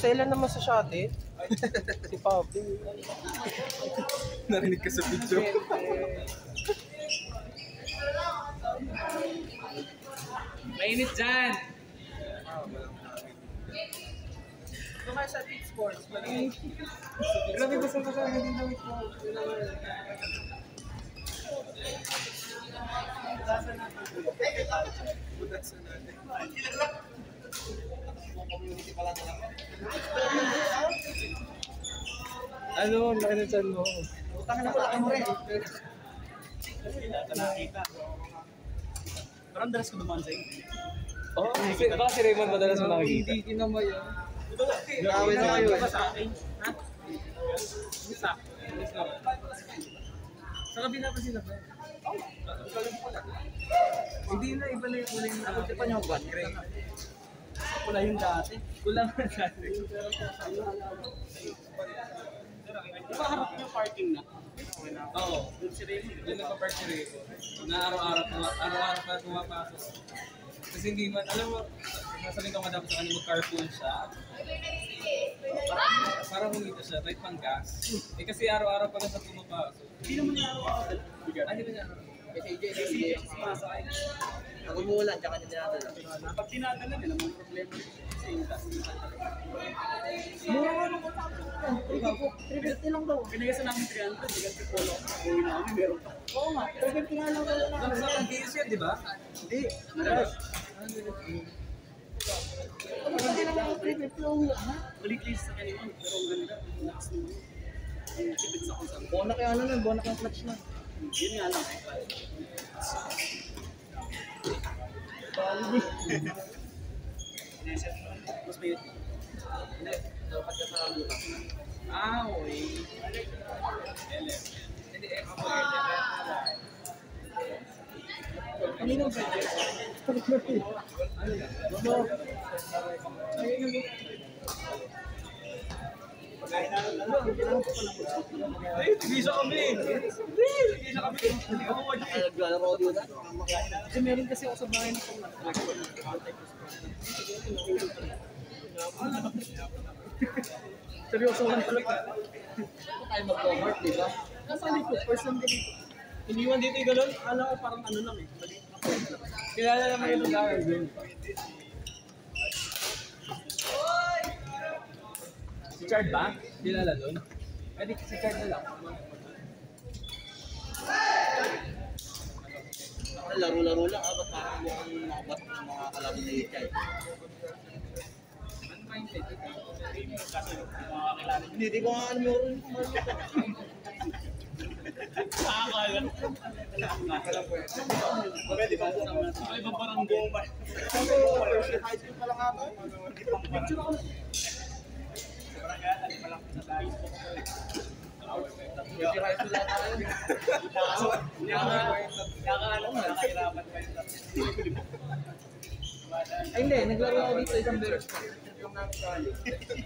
Sela naman sa shate. Si Papi. Narinig ka sa video. Mainit dyan! Kumain sa Beach Sports. Grabe ba sa hindi na wait mo? Ano? Laki na dyan mo. Utang na pala mo rin. Parang dalas ko dumaan sa'yo. Oo, baka si Raymond madalas mo nakikita. Hindi kinama yun. Nakawin na kayo. Sa akin? Ha? Isa. Sa kabila pa sila ba? Hindi na, iba na yung kulay na. Ako pa niyo ba? Kulay yung dati. Kulang na dati. Di ba harap yung parking na? Oo. Doon si Raymond. Doon nagpa-park si Rico. Na araw-araw pa pumapasok. Kasi hindi man, alam mo, nasabi ko nga dapat sa kanya mag-carpool siya. Para humita siya, right pang gas. Eh kasi araw-araw pa lang sa pumapasok. Hindi naman niya araw-araw. Hindi ba niya? Kasi sumasakay. Ako umulan, tsaka niya dinadala. Pag tinadala nila, mga problema kasi yung gas. Mura nga nung kontakto ko. 350 lang daw. Binigay sa namin 300, bigyan si Polo. Uwi namin, meron pa. Oo nga, 350 nga lang wala na. Sa pag-iis yan, di ba? Hindi. Hindi naman 350 lang ha? Ulit-lis sa kanila, pero ang ganda. Lakas naman. Ang tipid sa konsang. Bonak yung ano nun, bonak yung clutch na. Yun nga lang. Mas may Hindi, dapat ka sa bukas. okay. Hindi, Kanino ba? Ano yan? ay, tigisa kami! Tigisa kami! Hindi ako wala. Naglalaro din na. Kasi meron kasi ako sa bahay na pang seryoso lang talaga. Tayo mag-cohort, di ba? Nasa likod, first time ko dito. Iniwan dito yung gano'n, alam ko parang ano lang eh. Kilala naman yung lugar. Si Chard ba? Kilala doon? Pwede si Chard na lang. Laro-laro lang, ba't parang mukhang nakabat ng mga kalaban na Ichay? Ano ba yung pwede? Hindi ko nga alam yung Nakakalam. Pwede ba? Ay, ibang barangay. High school pa lang ako. Picture ako. Pwede high school lang tayo. Nakahirapan pa yun. Ay hindi, naglaro ako dito isang beses. Yung namin sa hali.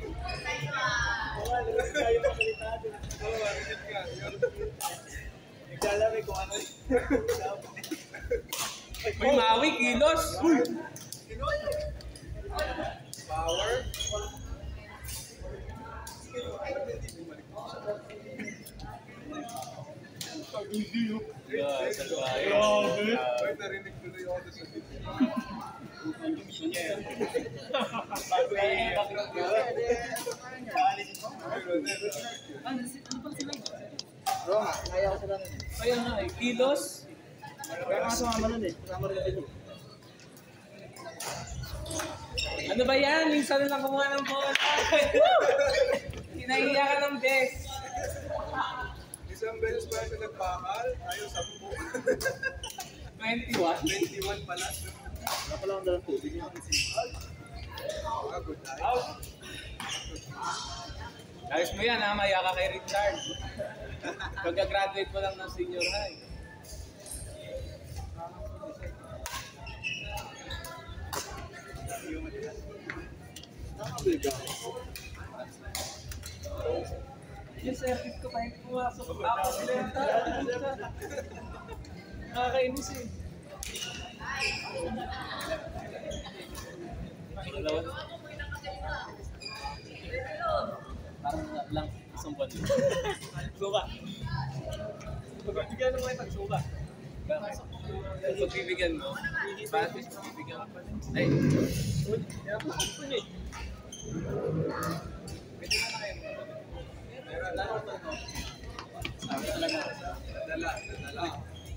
Naglalari kung ano. May mawi, kilos! Uy! Power. Yeah, sa bahay. Narinig ko na yung auto sa video. Bro, kaya ko sila nun. Kaya nga eh, kilos? Kaya nga sumama nun eh. Sumama rin din. Ano ba yan? Minsan lang kumuha ng bola. Hinahiya ka ng best. Isang beses pa siya nagpakal, ayaw 21? 10. 21 pala. Wala pala akong dalang tubig. Good night. Out! Ayos mo yan ha, maya ka kay Richard. Pagka-graduate mo lang ng senior high. Yung service ko pa yung pumasok. Tapos lenta. Nakakainis eh. Suka. Pagbibigyan mo yung pagsuka. Pag bibigyan mo, batis bibigyan mo. Ay, Kaya po gusto niya eh. pwede na kayo. Dala.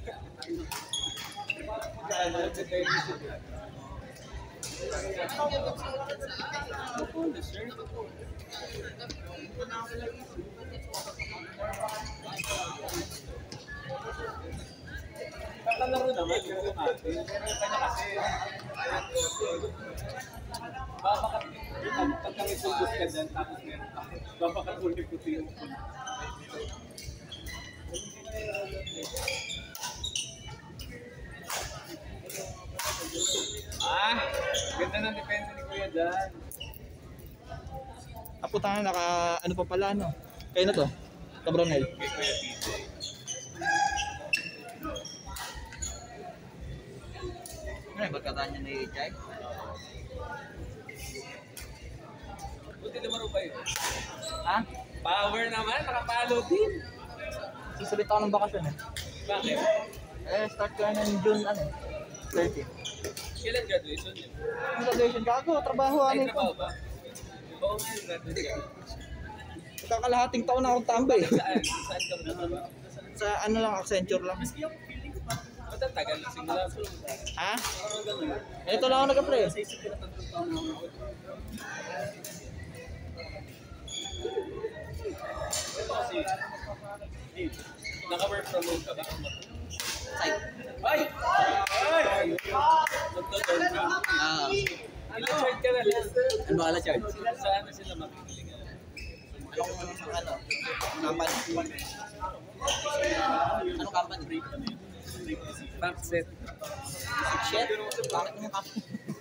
Kakalaro naman, pero kasi. Pag kami sugot ka dyan, tapos meron ka. Babakatuloy ko yung ganda ng depensa ni Kuya dyan. Aputangan naka ano pa pala no. Kayo na to. Cabronel. Kay Kuya PJ. Ano ba kataan niya ni Jai? Buti lumaro ba yun? Ha? Power naman, nakapalo din. Susulit ako ng bakasyon eh. Bakit? Start ko na ng June 30. Kailan graduation yun? Ang graduation ka ako, trabaho Ay, ano trabaho ko. ba? Oo nga yung graduation. Kakalahating taon na akong tambay. Saan? Saan ka magtatrabaho? Sa ano lang, Accenture lang. Ba't ang tagal na simula? Ha? Ito lang ako nag-apply. Naka-work from home ka ba? Site. Ay! Ay! Magtotoo ka. Ilang chart ka na lang? Ano ba kala charge? Saan na sila makikilingan? Ano? Company. Anong company? Backset. Shit. Bakit naman company?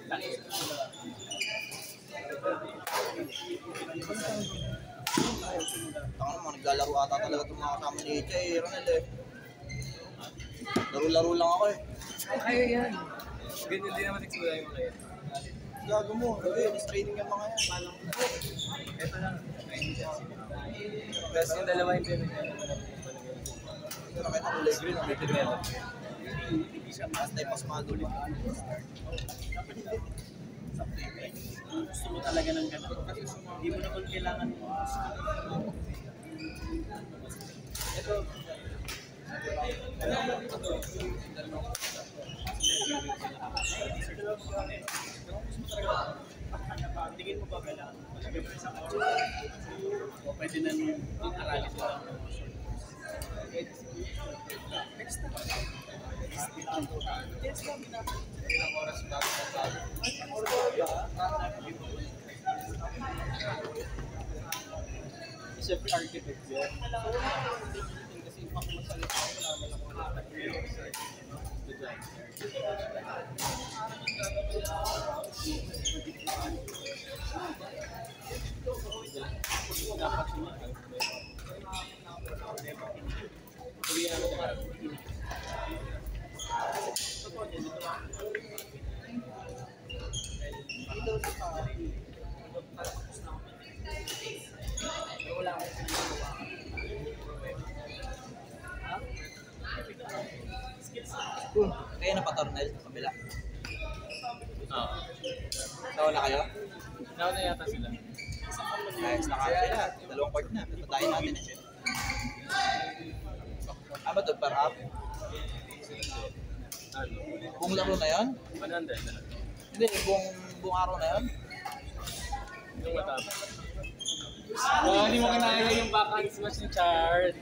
Ako naman, naglalaro ata talaga itong mga kasama ni Jay, Ronel eh. Laro-laro lang ako eh. Kaya yan. Ganyan din naman nagsimula yung mga yan. Gago mo, release training yung mga yan. Ito lang. Tapos yung dalawa yung pinag Pero kahit ang kulay green, ang may develop. Last time mas magulit. Gusto mo talaga ng ganito kasi hindi mo naman kailangan Ito. tingin mo ba kailangan o pwede na yung aralin mo lang Ilang oras bago sa siyempre architect yan kasi pag masalita ko wala man ako nakakagawin sa design. Dapat sumagal. Kaya na pa Ronel sa kabila. Oo. Nawala kayo? Nauna yata sila. Guys, nakakaya. Dalawang part na. Patayin natin eh. Ba ito? Par up? Ano? Buong laro na yun? 100 na. Hindi, buong araw na yun? Yung matapos. Oh, hindi mo kinaya yung backhand smash ni Chard.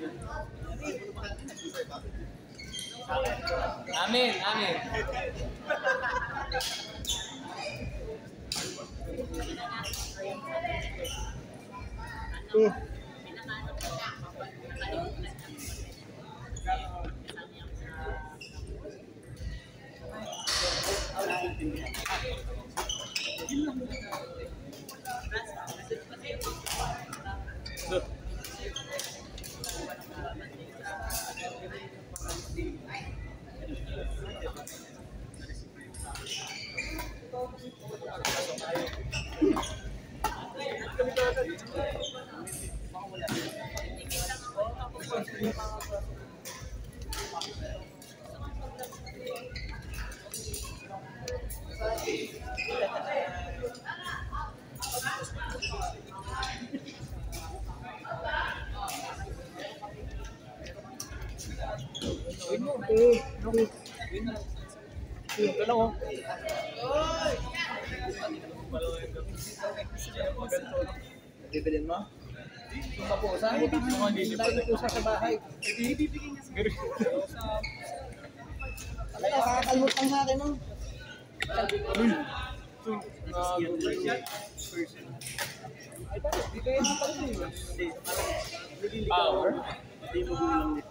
Amin, amin. Ito lang oh. Bibilin mo? Yung papusa? Dahil pusa sa bahay. Talaga, kakakalmot lang sa akin no? Ay, parang, di kayo naman pala yun. Power? Hindi mo gulang nito.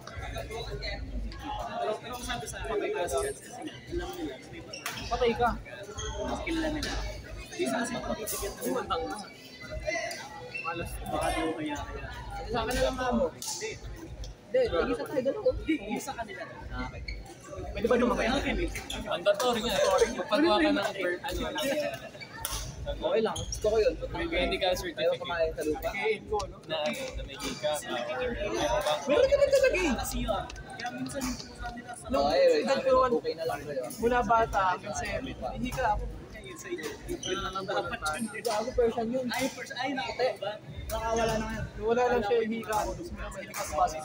Pero sabi sa akin, may kasi alam nila, Patay ka. mas kilala nila. Isa kasi pag-ibigyan ng matang na. Malas, baka di mo kaya. Sa akin na lang mo. Hindi. Hindi, isa tayo dalawa. Hindi, isa kanila. Pwede ba lumamaya? Mandatory nga. Pagpagawa ka ng bird, Okay lang, gusto ko yun. may medical Tayo certificate kumain sa lupa. na may gika. Meron bang Meron ka na talaga eh. Kasi yun, kaya minsan yung pusa nila sa Okay, okay na lang kayo. Mula bata hanggang 7, hindi ka ako. kayo sa inyo. Dapat yun. Ako person yun. Ay, first, ay, nakita ba? Nakawala na ngayon. Wala lang siya, hindi ka ako. Gusto mo na mahilig ka sa basis.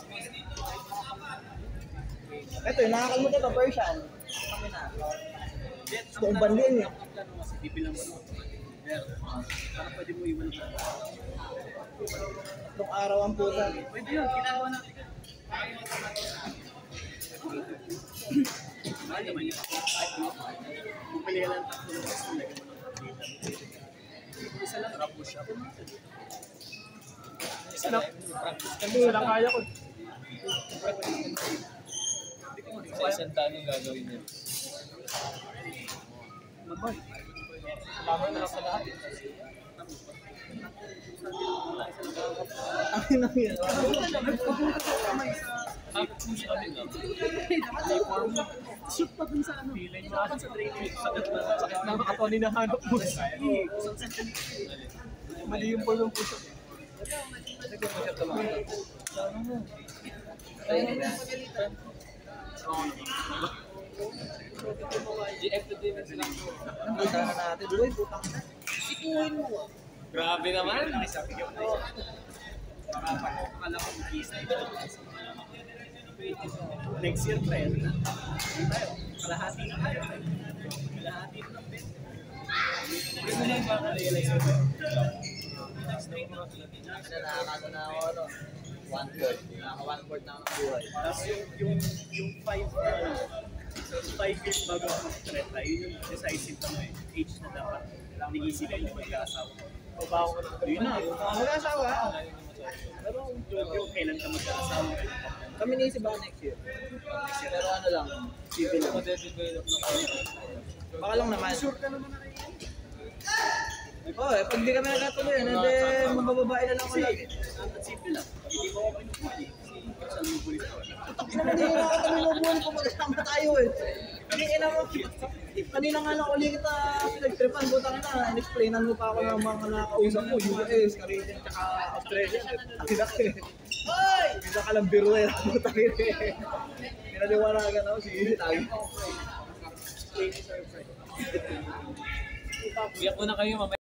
Ito yung nakakalmot ito, Persian. Kami na. Gusto kong bandin eh. Ang plano kasi, bibilang mo. Para pwede mo iwan ka. Itong araw ang pusa. Pwede yun, ginagawa natin. Mahal naman yun. Bumili ka lang tatlo ng gusto, lagyan mo ng data. Isa lang, push up. Isa lang kaya ko. sa isang tanong gagawin niya? Salamat na lang sa lahat. Ang ina yan. Shoot pa dun sa ano. Dapat sa drainage. Sakit na makatawan ni nahanap mo. Mali yung ball ng puso. GFTV sila. Ang ganda na natin. Uy, putang na. Sikuhin mo. Grabe naman. Akala ko mag-isa ito. Next year, try na. Kalahati na tayo. Kalahati na ng bet. Gusto na yung realize mo. Nakakano na ako, ano, 1/4. Nakaka 1/4 na ako ng buhay. Tapos yung 5 years bago ako mag-treta, yun yung decisive na may age na dapat nag-iisipin yung mag-aasawa. O ba ako na Yun na. Mag-asawa. Pero yung kailan ka mag-aasawa, Kami naisip ako next year. Pero ano lang, civil lang. Baka lang naman. sure ka naman na kayo. Oo, pag di kami nagkatuloy, hindi mabababae na lang ako lagi. At simple lang. Hindi mo ako pinupuli. Saan mo pulis ako? Hindi na ako tumulong kung magkasama tayo eh. Hindi ina mo. Kanina nga lang uli kita pinagtripan. Butang na, in-explainan mo pa ako ng mga nakausap mo. US, Canadian, tsaka Australian. Akidak eh. Ay! Bisa ka lang biro eh. Butang eh. Pinaliwanagan ako, sige, tayo. Biyak ko na kayo mamaya.